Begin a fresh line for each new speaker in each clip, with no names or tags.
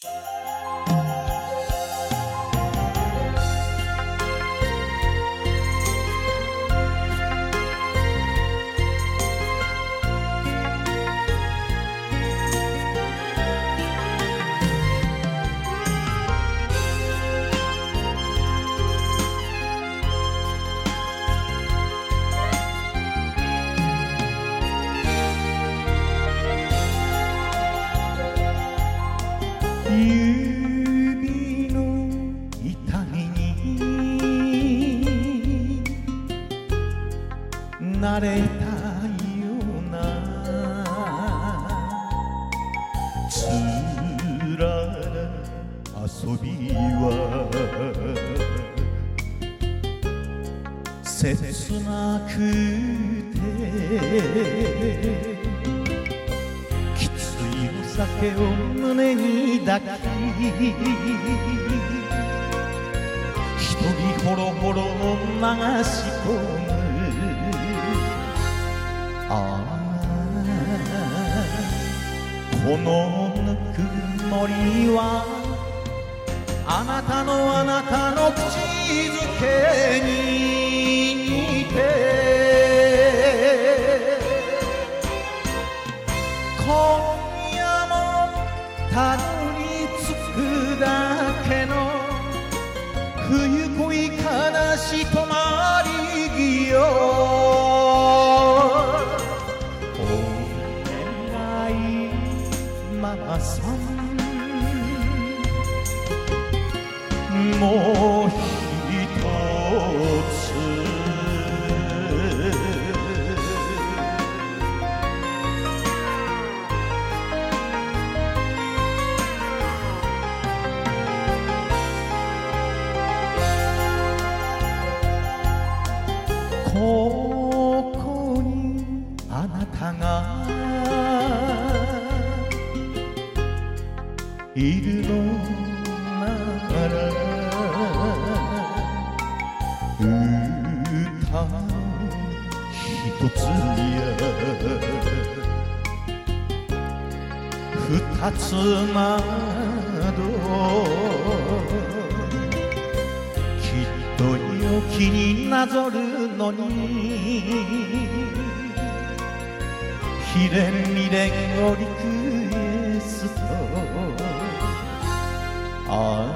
指の痛みに慣れたようなつらな遊びは切なくて酒を胸に抱き一人ほろほろ流し込むああこのぬくもりはあなたの口づけに似てたどり着くだけの冬恋悲し止まり木よお願いママさんもう一つここにあなたがいるのなら歌一つや二つなど陽気になぞるのに悲恋未練をリクエストああ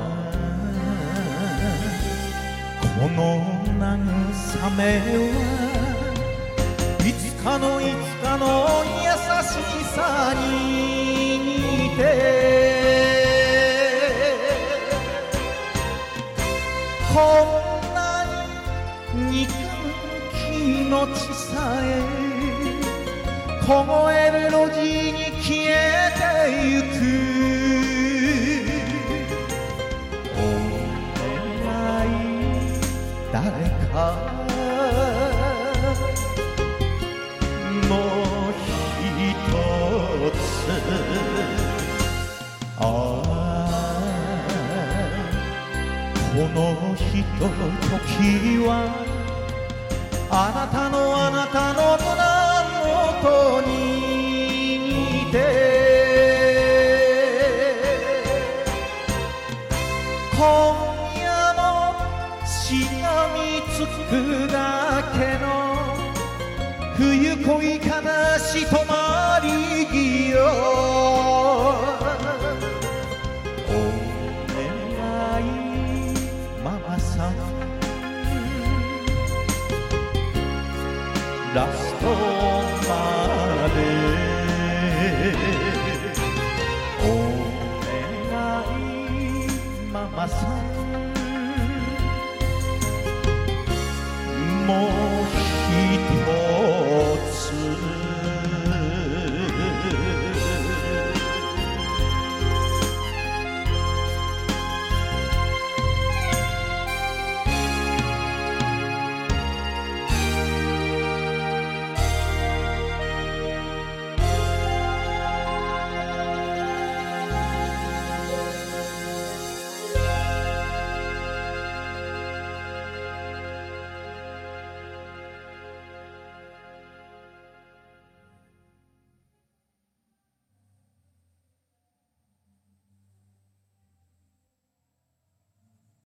この慰めはいつかの優しさに似て憎む気持ちさえ凍える路地に消えてゆくお願い誰かもう一つあこのひとときはあなたの胸元に似て今夜もしがみつくだけの冬恋悲し止まり木よラストまで